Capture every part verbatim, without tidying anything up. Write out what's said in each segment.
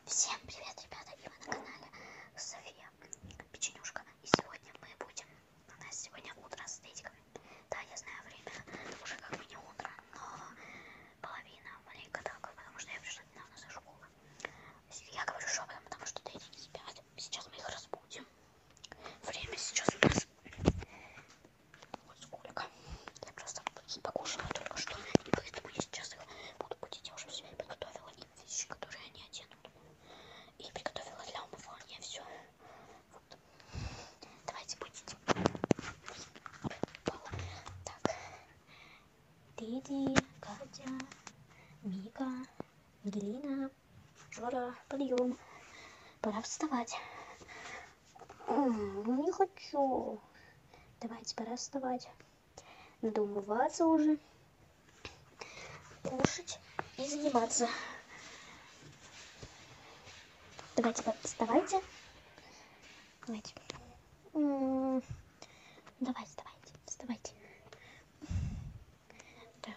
Всем привет, ребята, и вы на канале София Печенюшка. И сегодня мы будем, у нас сегодня утро с стейками. Да, я знаю, время уже как бы не утро, но половина маленько так, потому что я пришла недавно со школы. Я говорю шепотом, потому что дети не спят. Сейчас мы их разбудим. Время сейчас у нас вот сколько. Я просто покушала только что, и поэтому я сейчас их буду будить. Я уже все подготовила им вещи, которые они оденут. И приготовила для умывания все. Вот. Давайте будете. Так. Лидия, Катя, Мика, Ангелина, Жора, подъем. Пора вставать. М-м, не хочу. Давайте, пора вставать. Надо умываться уже, кушать и заниматься. Давайте, вставайте. Давайте. М-м-м. Давайте, давайте, вставайте. Так.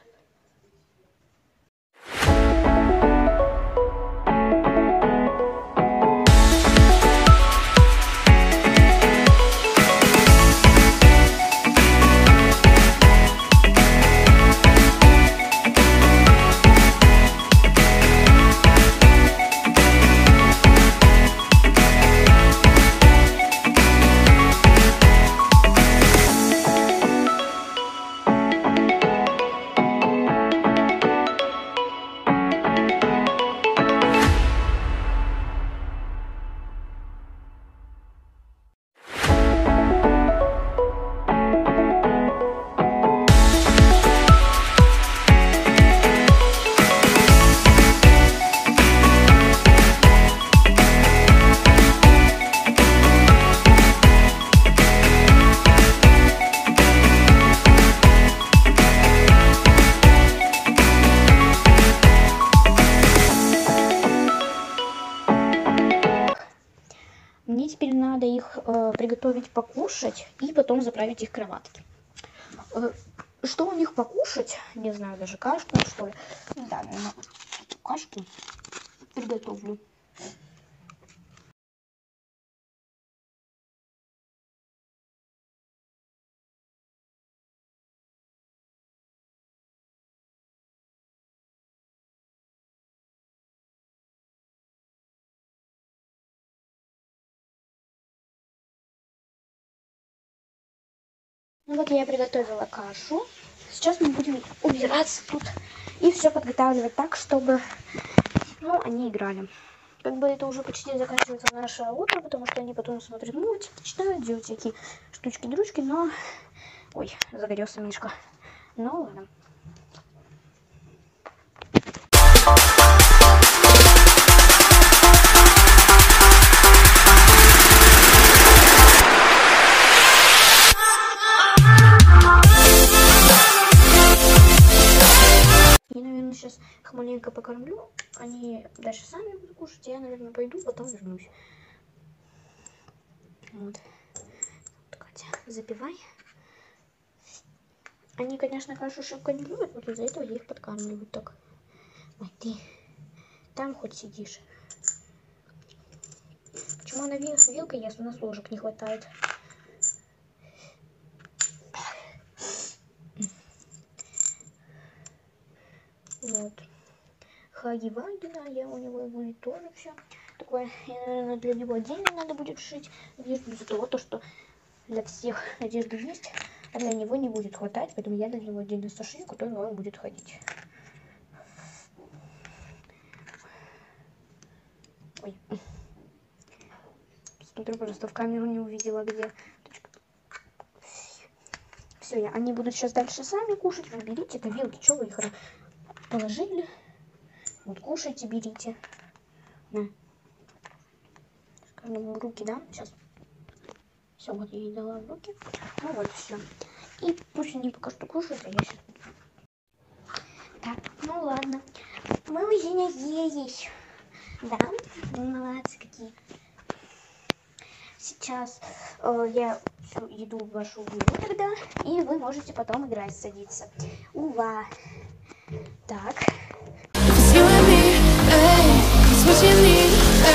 Мне теперь надо их э, приготовить покушать и потом заправить их кроватки. Э, что у них покушать? Не знаю, даже кашку, что ли. Да, наверное, кашку приготовлю. Ну вот я приготовила кашу. Сейчас мы будем убираться тут и все подготавливать так, чтобы, ну, они играли. Как бы это уже почти заканчивается наше утро, потому что они потом смотрят мультики, читают, делают всякие штучки-дручки, но... Ой, загорелся Мишка. Ну ладно. Сейчас их маленько покормлю, они дальше сами будут кушать, я, наверное, пойду, потом вернусь. Вот. Катя, запивай. Они, конечно, кашу шибко не любят, вот из-за этого я их подкармливаю так. Ой, ты там хоть сидишь. Почему она вилкой ест, у нас ложек не хватает. Вот. Хаги-ваги, да, я у него будет тоже все такое. И, наверное, для него отдельно надо будет шить одежду из-за того, то, что для всех одежда есть, а для него не будет хватать, поэтому я для него отдельно сошью, который он будет ходить. Ой. Смотрю, просто в камеру не увидела, где. Все, я, они будут сейчас дальше сами кушать. Вы берите это вилки, что вы их положили? Вот кушайте, берите. На. Скажем, в руки, да? Сейчас. Все, вот я ей дала в руки. Ну вот, все. И пусть они пока что кушают, а я сейчас... Так, ну ладно. Мы уже наелись. Да? Молодцы какие. Сейчас э, я всю еду вашу выну тогда, и вы можете потом играть, садиться. Ува. Так. What you need,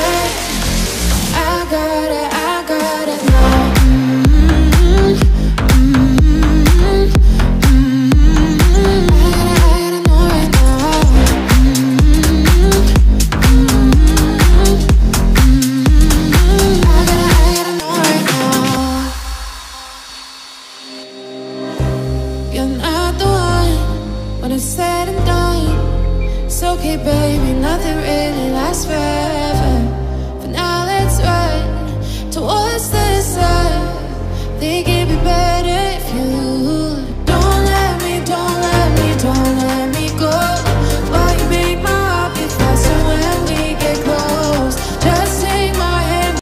forever. For now, let's run towards the sun. Think it'd be better if you don't let me, don't let me, don't let me go. While you make my heart beat faster when we get close. Just take my hand.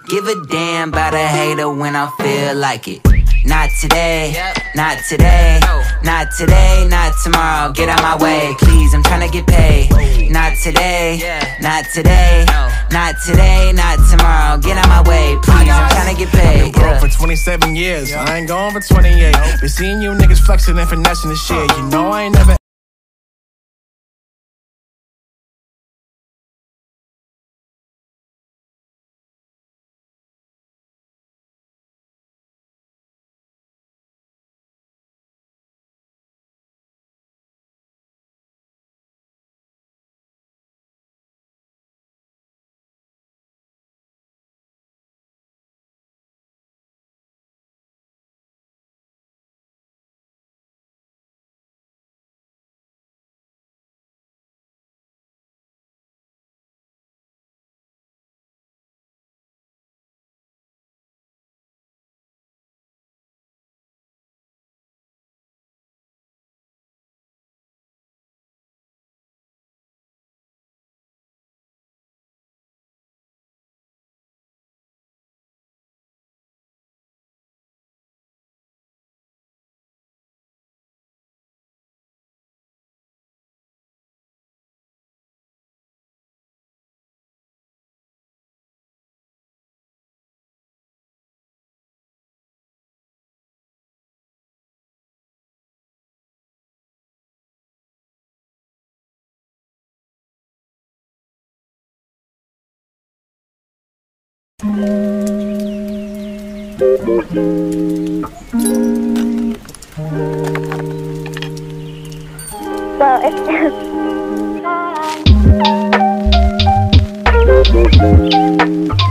give a damn about a hater when I feel like it. Not today, not today, not today, not tomorrow. Get out my way, please, I'm tryna get paid. Not today, not today, not today, not tomorrow. Get out my way, please, I'm tryna get paid. I've been broke for twenty-seven years, I ain't going for twenty-eight. Been seeing you niggas flexing and finessing the shit. You know I ain't never So it's